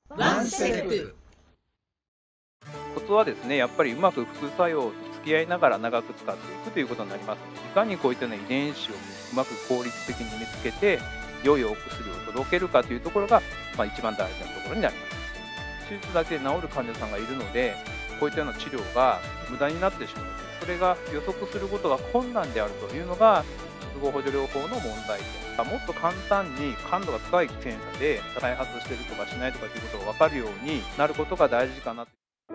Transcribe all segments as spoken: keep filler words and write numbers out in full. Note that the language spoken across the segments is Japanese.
ワンステップ。 コツはですね、やっぱりうまく副作用と付き合いながら長く使っていくということになりますので、いかにこういったような遺伝子をうまく効率的に見つけて、良いお薬を届けるかというところが、まあ、一番大事なところになります。手術だけで治る患者さんがいるので、こういったような治療が無駄になってしまう、それが予測することが困難であるというのが、術後補助療法の問題点。もっと簡単に感度が高い検査で再発しているとかしないとかということが分かるようになることが大事かなと。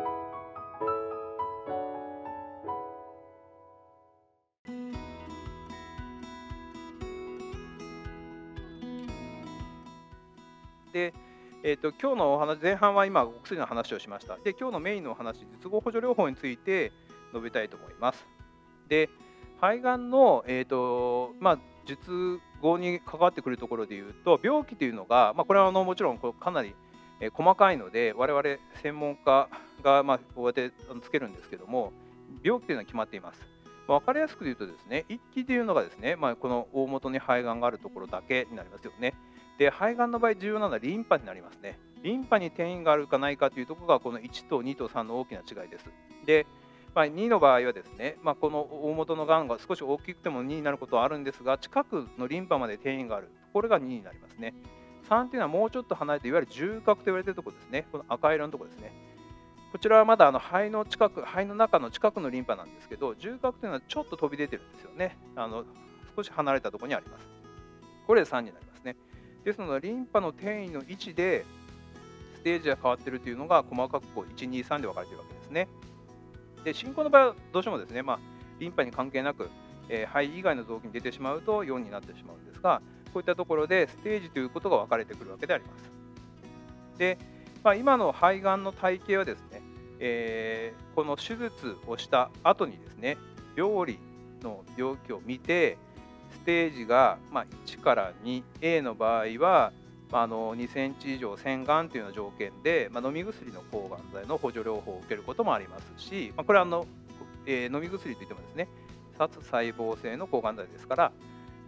で、えーと、今日のお話、前半は今、お薬の話をしました。で、今日のメインのお話、術後補助療法について述べたいと思います。で、肺がんの、えーとまあ、術後に関わってくるところでいうと、病気というのが、まあ、これはあのもちろんこれかなりえ細かいので、我々専門家がまあこうやってつけるんですけども、病気というのは決まっています。まあ、分かりやすく言うとですね、一期というのがですね、まあ、この大元に肺がんがあるところだけになりますよね。で、肺がんの場合重要なのはリンパになりますね。リンパに転移があるかないかというところがこのいちとにとさんの大きな違いです。で、まあ、にの場合はですね、まあ、この大元のがんが少し大きくてもにになることはあるんですが、近くのリンパまで転移がある、これがにになりますね。さんというのはもうちょっと離れて、いわゆる重核と言われているところですね。この赤色のところですね。こちらはまだあの肺の近く、肺の中の近くのリンパなんですけど、重核というのはちょっと飛び出てるんですよね。あの少し離れたところにあります。これでさんになりますね。ですので、リンパの転移の位置でステージが変わっているというのが細かくこういち、に、さんで分かれているわけですね。で、進行の場合はどうしてもですね、まあ、リンパに関係なく、えー、肺以外の臓器に出てしまうとよんになってしまうんですが、こういったところでステージということが分かれてくるわけであります。で、まあ、今の肺がんの体系はですね、えー、この手術をした後にですね、病理の病気を見て、ステージがまあいちからに、エー の場合は、まあ、あのにセンチ以上洗顔というような条件で、まあ、飲み薬の抗がん剤の補助療法を受けることもありますし、まあ、これはあの、えー、飲み薬といってもですね、殺細胞性の抗がん剤ですから、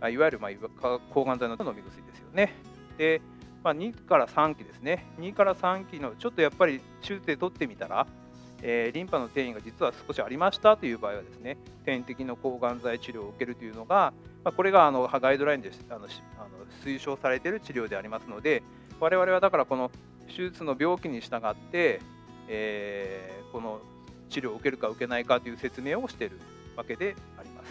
いわゆるまあ抗がん剤の飲み薬ですよね。で、まあ、にからさんきですね。にからさんきのちょっとやっぱり手術で取ってみたら、えー、リンパの転移が実は少しありましたという場合はですね、点滴の抗がん剤治療を受けるというのが、まあ、これがあのガイドラインであのあの推奨されている治療でありますので、我々はだからこの手術の病気に従って、えー、この治療を受けるか受けないかという説明をしているわけであります。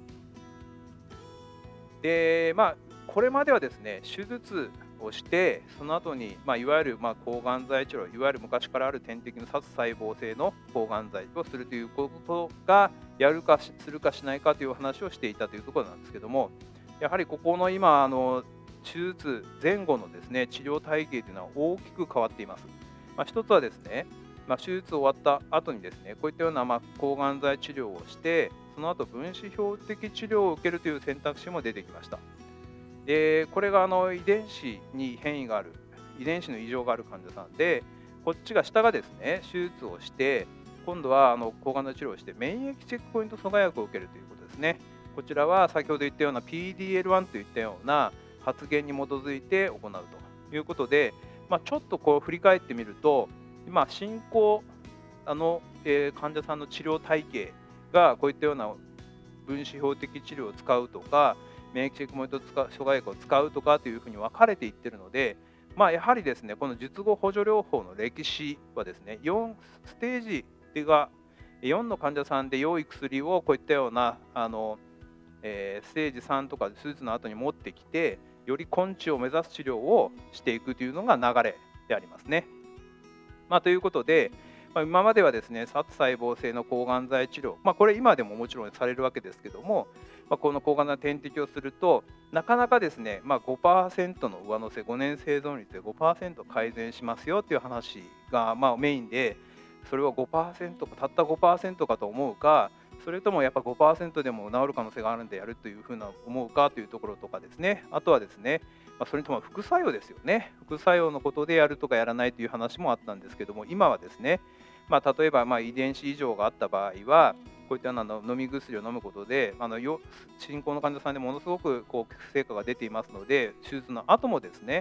で、まあ、これまではですね、手術をして、その後に、まあ、いわゆるまあ抗がん剤治療、いわゆる昔からある点滴の殺細胞性の抗がん剤をするということが、やるかするかしないかという話をしていたというところなんですけども、やはりここの今、あの手術前後のですね治療体系というのは大きく変わっています。まあ、一つはですね、まあ、手術終わった後にですね、こういったようなまあ抗がん剤治療をして、その後分子標的治療を受けるという選択肢も出てきました。で、これがあの遺伝子に変異がある、遺伝子の異常がある患者さんで、こっちが下がですね、手術をして、今度はあの抗がん剤治療をして、免疫チェックポイント阻害薬を受けるということですね。こちらは先ほど言ったような ピーディーエルワン といったような発現に基づいて行うということで、まあ、ちょっとこう振り返ってみると、今、進行あの、えー、患者さんの治療体系がこういったような分子標的治療を使うとか、免疫チェックポイント阻害薬を使うとかというふうに分かれていっているので、まあ、やはりですね、この術後補助療法の歴史はですね、よんステージがよんの患者さんで良い薬をこういったようなあの、えー、ステージさんとか手術の後に持ってきて、より根治を目指す治療をしていくというのが流れでありますね。まあ、ということで、まあ、今まではですね、殺細胞性の抗がん剤治療、まあ、これ今でももちろんされるわけですけども、まあ、この抗がん剤点滴をすると、なかなかですね、まあ、ごパーセントの上乗せ、ごねん生存率で ごパーセント 改善しますよという話がまあメインで、それは ごパーセント か、たった ごパーセント かと思うか、それともやっぱ ごパーセント でも治る可能性があるんでやるというふうな思うかというところとかですね、あとはですね、まあ、それとも副作用ですよね。副作用のことでやるとかやらないという話もあったんですけども、今はですね、まあ、例えばまあ遺伝子異常があった場合は、こういったような飲み薬を飲むことで、あのよ進行の患者さんでものすごくこう成果が出ていますので、手術の後もですね、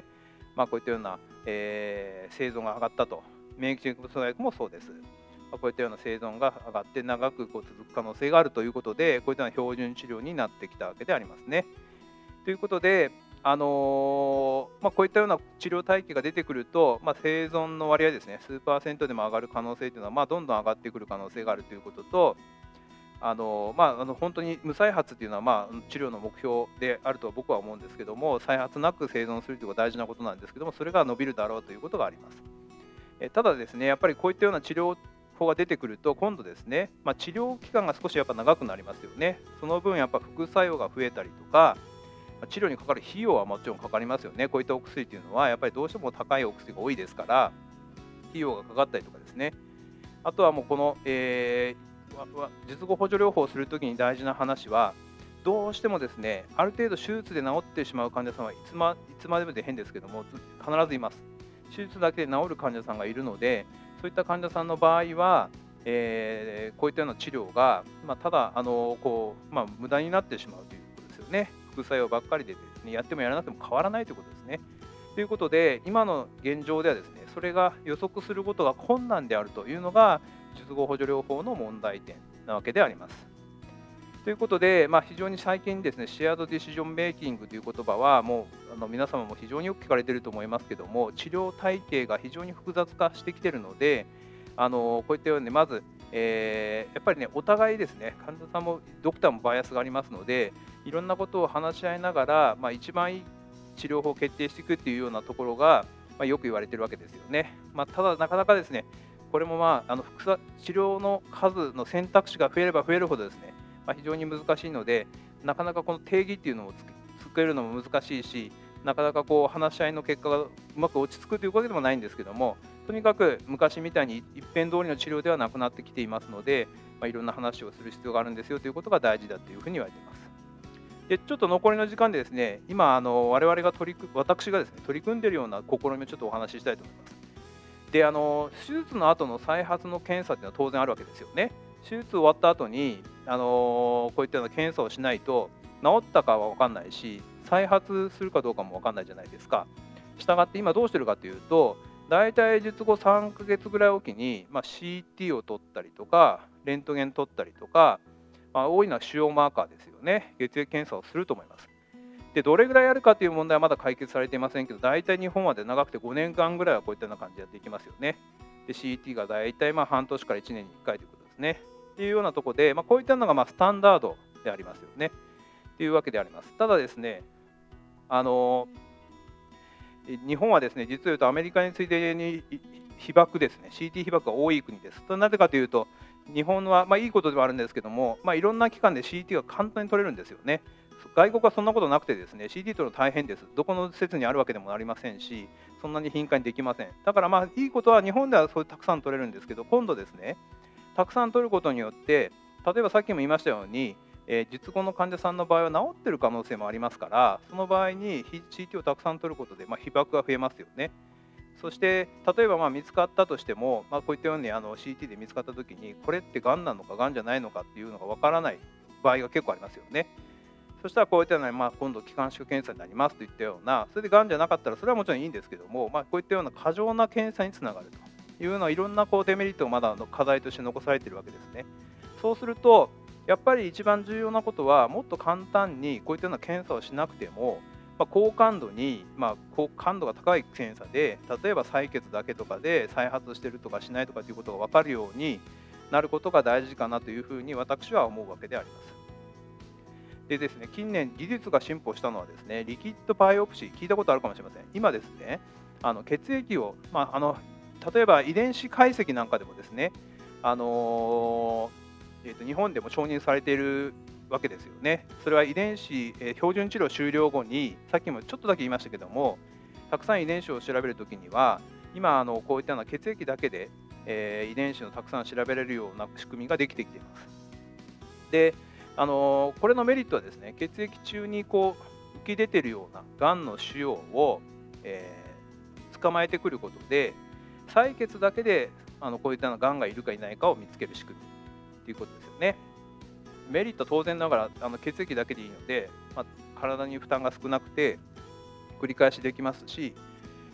まあ、こういったような、えー生存が上がったと、免疫チェック阻害薬もそうです。まあこういったような生存が上がって長くこう続く可能性があるということで、こういったような標準治療になってきたわけでありますね。ということで、あのーまあ、こういったような治療体系が出てくると、まあ、生存の割合ですね、数パーセントでも上がる可能性というのは、まあ、どんどん上がってくる可能性があるということと、あのまあ、あの本当に無再発というのは、まあ、治療の目標であると僕は思うんですけども、再発なく生存するということは大事なことなんですけども、それが伸びるだろうということがあります。えただですね、やっぱりこういったような治療法が出てくると、今度ですね、まあ、治療期間が少しやっぱ長くなりますよね。その分、やっぱ副作用が増えたりとか、まあ治療にかかる費用はもちろんかかりますよね。こういったお薬というのは、やっぱりどうしても高いお薬が多いですから、費用がかかったりとかですね。あとはもうこの、えーわわ術後補助療法をするときに大事な話は、どうしてもですね、ある程度手術で治ってしまう患者さんはいつまいつまでもで変ですけども、ず必ずいます。手術だけで治る患者さんがいるので、そういった患者さんの場合は、えーこういったような治療が、まあ、ただあのこう、まあ、無駄になってしまうということですよね。副作用ばっかりでですね、やってもやらなくても変わらないということですね。ということで、今の現状ではですね、それが予測することが困難であるというのが、術後補助療法の問題点なわけであります。ということで、まあ、非常に最近ですね、シェアードディシジョンメイキングという言葉は、もうあの皆様も非常によく聞かれていると思いますけども、治療体系が非常に複雑化してきているので、あのこういったように、まず、えーやっぱりね、お互いですね、患者さんもドクターもバイアスがありますので、いろんなことを話し合いながら、まあ、一番いい治療法を決定していくっていうようなところが、まあ、よく言われているわけですよね。まあ、ただ、なかなかですね、これも、まあ、あの副作治療の数の選択肢が増えれば増えるほどですね、まあ、非常に難しいので、なかなかこの定義っていうのをつけ作るのも難しいし、なかなかこう話し合いの結果がうまく落ち着くというわけでもないんですけども、とにかく昔みたいに一辺通りの治療ではなくなってきていますので、まあ、いろんな話をする必要があるんですよということが大事だというふうに言われています。で、ちょっと残りの時間でですね、今、あの我々が取り組私がですね取り組んでいるような試みをちょっとお話ししたいと思います。で、あの手術の後の再発の検査っていうのは当然あるわけですよね。手術終わった後に、あのこういったような検査をしないと、治ったかは分かんないし、再発するかどうかも分かんないじゃないですか。したがって今どうしてるかというと、大体術後さんかげつぐらいおきに、まあ、シーティー を取ったりとか、レントゲン取ったりとか、まあ、多いのは腫瘍マーカーですよね。血液検査をすると思います。で、どれぐらいやるかという問題はまだ解決されていませんけど、大体日本はで長くてごねんかんぐらいはこういったような感じでやっていきますよね。で、シーティー が大体まあ半年からいちねんにいっかいということですね。っていうようなところで、まあ、こういったのがまあスタンダードでありますよね。というわけであります。ただですね、あの日本はですね、実を言うとアメリカに次いでに被爆ですね、シーティー 被爆が多い国です。なぜかというと、日本は、まあ、いいことではあるんですけども、まあ、いろんな機関で シーティー が簡単に取れるんですよね。外国はそんなことなくてですね、シーティー 取るの大変です。どこの施設にあるわけでもありませんし、そんなに頻繁にできません。だからまあいいことは日本ではそういうたくさん取れるんですけど、今度ですね、たくさん取ることによって、例えばさっきも言いましたように、えー術後の患者さんの場合は治っている可能性もありますから、その場合に シーティー をたくさん取ることで、まあ、被爆が増えますよね。そして例えばまあ見つかったとしても、まあ、こういったようにあの シーティー で見つかったときに、これってがんなのかがんじゃないのかっていうのがわからない場合が結構ありますよね。そしたらこういったような、まあ、今度、気管支検査になりますといったような、それでがんじゃなかったら、それはもちろんいいんですけども、まあ、こういったような過剰な検査につながるというのは、いろんなこうデメリットがまだの課題として残されているわけですね。そうすると、やっぱり一番重要なことは、もっと簡単にこういったような検査をしなくても、まあ、高感度に、まあ、高感度が高い検査で、例えば採血だけとかで再発しているとかしないとかということが分かるようになることが大事かなというふうに私は思うわけであります。でですね、近年技術が進歩したのはですね、リキッドバイオプシー、聞いたことあるかもしれません。今ですね、あの血液を、まあ、あの例えば遺伝子解析なんかでもですね、あのーえーと日本でも承認されているわけですよね。それは遺伝子、えー標準治療終了後に、さっきもちょっとだけ言いましたけども、たくさん遺伝子を調べるときには、今あの、こういったような血液だけで、えー遺伝子のたくさん調べれるような仕組みができてきています。で、あのこれのメリットはですね、血液中にこう浮き出ているようながんの腫瘍を、えー捕まえてくることで、採血だけであのこういったがんがいるかいないかを見つける仕組みということですよね。メリットは当然ながらあの血液だけでいいので、まあ、体に負担が少なくて繰り返しできますし、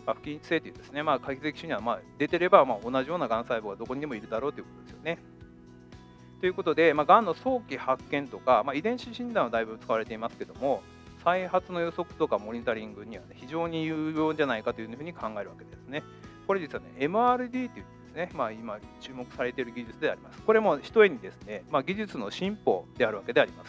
まあ、不均一性というですね、まあ、血液中にはまあ出てればまあ同じようながん細胞がどこにでもいるだろうということですよね。ということで、まあ、がんの早期発見とか、まあ、遺伝子診断はだいぶ使われていますけども、再発の予測とかモニタリングには、ね、非常に有用じゃないかというふうに考えるわけですね。これ実はね、エムアールディー というですね、まあ、今注目されている技術であります。これもひとえにですね、まあ、技術の進歩であるわけであります。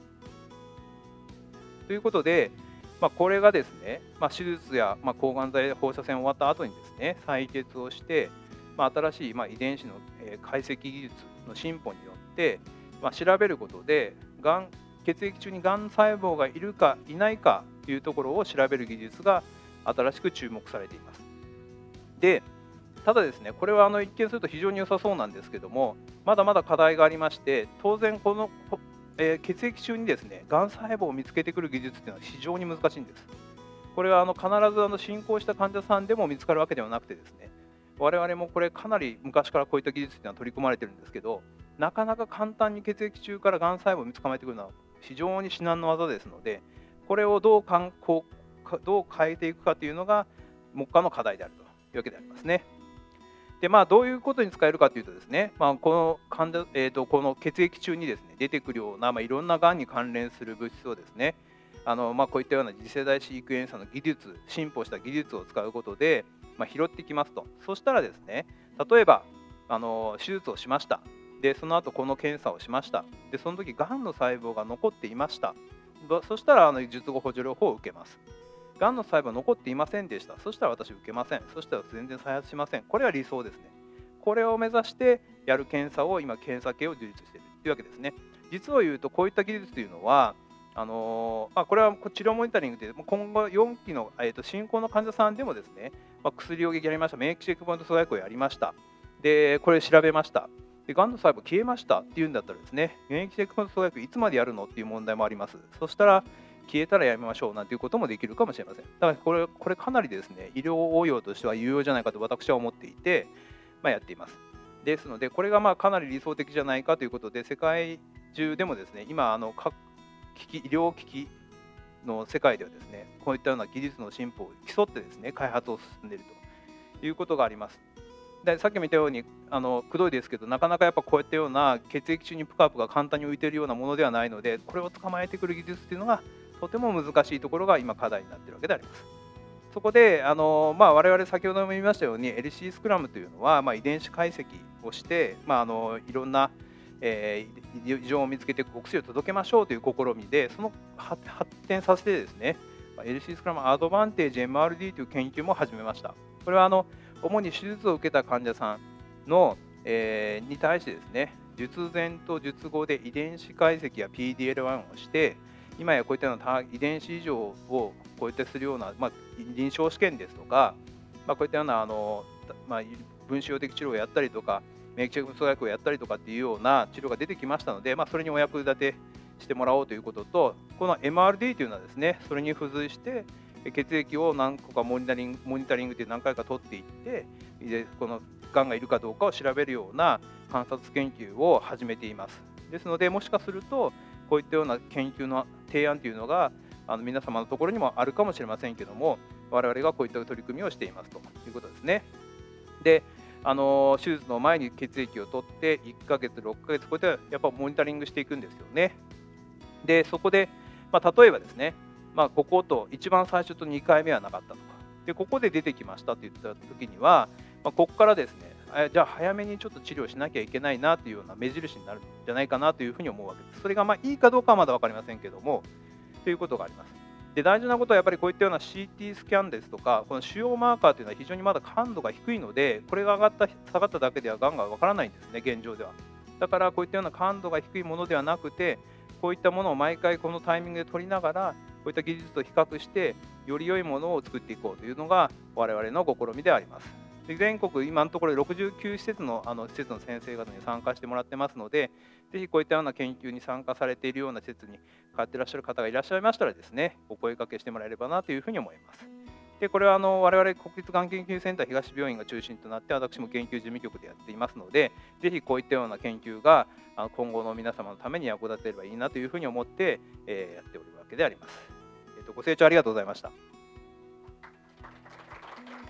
ということで、まあ、これがですね、まあ、手術や、まあ、抗がん剤放射線終わった後にですね、採血をして、まあ、新しい、まあ、遺伝子の、えー解析技術の進歩によって、まあ、調べることで、がん血液中にがん細胞がいるかいないかというところを調べる技術が新しく注目されています。で、ただですね、これはあの一見すると非常に良さそうなんですけども、まだまだ課題がありまして、当然この、こえー血液中にですね、がん細胞を見つけてくる技術っていうのは非常に難しいんです。これはあの必ずあの進行した患者さんでも見つかるわけではなくてですね、我々もこれかなり昔からこういった技術っていうのは取り組まれてるんですけど、なかなか簡単に血液中からがん細胞を見つかめてくるのは非常に至難の技ですので、これをどうかんこうかどう変えていくかというのが目下の課題であるというわけでありますね。で、まあ、どういうことに使えるかというとですね、まあ、この患者、えーと、この血液中にですね、出てくるような、まあ、いろんながんに関連する物質をですね、あのまあ、こういったような次世代シークエンサーの技術、進歩した技術を使うことで、まあ、拾ってきますと。そしたらですね、例えばあの手術をしました。で、その後この検査をしました。で、その時がんの細胞が残っていました。どそしたらあの術後補助療法を受けます。がんの細胞は残っていませんでした。そしたら私受けません。そしたら全然再発しません。これは理想ですね。これを目指してやる検査を今、検査系を充実しているというわけですね。実を言うと、こういった技術というのは、あのーまあ、これは治療モニタリングで今後よんきの、えー、と進行の患者さんでもですね、まあ、薬をやりました、免疫チェックポイント阻害薬をやりました。で、これ調べました。で、がんの細胞消えましたっていうんだったらですね、免疫チェックポイント阻害薬いつまでやるのっていう問題もあります。そしたら、消えたらやめましょうなんていうこともできるかもしれません。だからこれ、これかなりですね、医療応用としては有用じゃないかと私は思っていて、まあ、やっています。ですので、これがまあかなり理想的じゃないかということで、世界中でもですね、今、あの各機器医療機器の世界ではですね、こういったような技術の進歩を競ってですね、開発を進んでいるということがあります。で、さっきも言ったように、あのくどいですけど、なかなかやっぱこういったような血液中にプカプカ簡単に浮いているようなものではないので、これを捕まえてくる技術っていうのがとても難しいところが今課題になっているわけであります。そこで、あのまあ、我々先ほども言いましたように エルシー スクラムというのは、まあ、遺伝子解析をして、まあ、あのいろんな、えー異常を見つけてお薬を届けましょうという試みで、その発展させてですね、まあ エルシー スクラムアドバンテージ エムアールディー という研究も始めました。これはあの主に手術を受けた患者さんの、えーに対してですね、術前と術後で遺伝子解析や ピーディーエルワン をして、今やこういったような遺伝子異常をこういったするような、まあ、臨床試験ですとか、まあ、こういったようなあの、まあ、分子標的治療をやったりとか、免疫チェック阻害薬をやったりとかっていうような治療が出てきましたので、まあ、それにお役立てしてもらおうということと、この エムアールディー というのはですね、それに付随して血液を何個かモニタリング、モニタリングで何回か取っていって、でこのがんがいるかどうかを調べるような観察研究を始めています。ですので、もしかすると、こういったような研究の提案というのがあの皆様のところにもあるかもしれませんけども、我々がこういった取り組みをしていますということですね。で、あの手術の前に血液を取っていっかげつ、ろっかげつ、こうやってやっぱモニタリングしていくんですよね。で、そこで、まあ、例えばですね、まあ、ここと一番最初とにかいめはなかったとか、でここで出てきましたといった時には、まあ、ここからですね、あじゃあ早めにちょっと治療しなきゃいけないなというような目印になるんじゃないかなというふうに思うわけです。それがまあいいかどうかはまだ分かりませんけども、ということがあります。で、大事なことはやっぱりこういったような シーティー スキャンですとか、この腫瘍マーカーというのは非常にまだ感度が低いので、これが上がった、下がっただけではがんが分からないんですね、現状では。だからこういったような感度が低いものではなくて、こういったものを毎回このタイミングで取りながら、こういった技術と比較して、より良いものを作っていこうというのが我々の試みであります。で全国、今のところろくじゅうきゅう施設の、あの施設の先生方に参加してもらってますので、ぜひこういったような研究に参加されているような施設に通っていらっしゃる方がいらっしゃいましたらですね、お声掛けしてもらえればなというふうに思います。でこれはあの我々国立がん研究センター東病院が中心となって、私も研究事務局でやっていますので、ぜひこういったような研究が今後の皆様のために役立てればいいなというふうに思って、えー、やっておるわけであります。えーと、ご清聴ありがとうございました。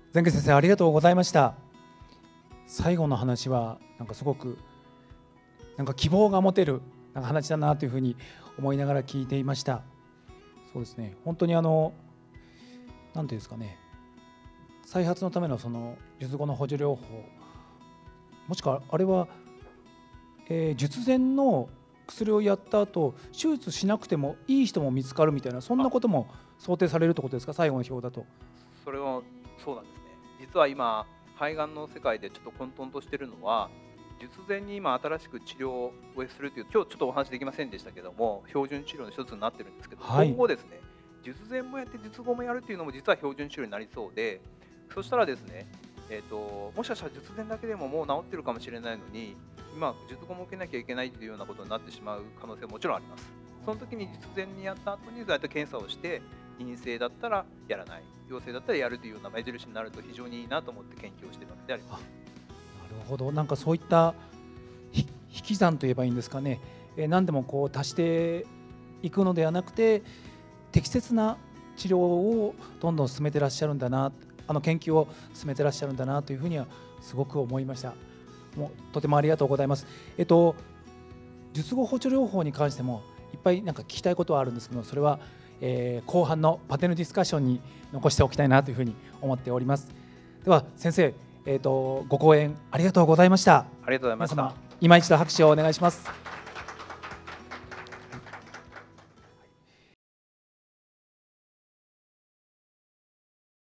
前家先生、ありがとうございました。最後の話はなんかすごくなんか希望が持てるなんか話だなというふうに思いながら聞いていました。そうですね、本当にあのなんていうんですかね、再発のためのその術後の補助療法、もしくはあれは、えー術前の薬をやった後手術しなくてもいい人も見つかるみたいな、そんなことも想定されるってことですか、最後の表だと。 それはそうなんですね。実は今、肺がんの世界でちょっと混沌としているのは、術前に今新しく治療をするという、今日ちょっとお話できませんでしたけども、標準治療の一つになってるんですけど、 はい、 今後ですね、術前もやって術後もやるというのも実は標準治療になりそうで、そしたらですね、えーと、もしかしたら術前だけでももう治ってるかもしれないのに、今、術後も受けなきゃいけないというようなことになってしまう可能性ももちろんあります。その時に術前にやった後にそうやって検査をして、陰性だったらやらない、陽性だったらやるというような目印になると非常にいいなと思って研究をしているわけであります。 なるほど、なんかそういったひ引き算といえばいいんですかね、えー何でもこう足していくのではなくて、適切な治療をどんどん進めてらっしゃるんだな、あの研究を進めてらっしゃるんだなというふうにはすごく思いました。もうとてもありがとうございます。えっと術後補助療法に関してもいっぱいなんか聞きたいことはあるんですけど、それは、えー後半のパネルディスカッションに残しておきたいなというふうに思っております。では先生、えーとご講演ありがとうございました。 ありがとうございました。 皆様今一度拍手をお願いします。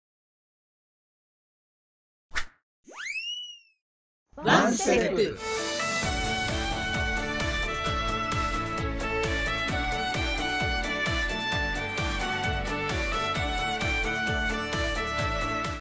ワンステップ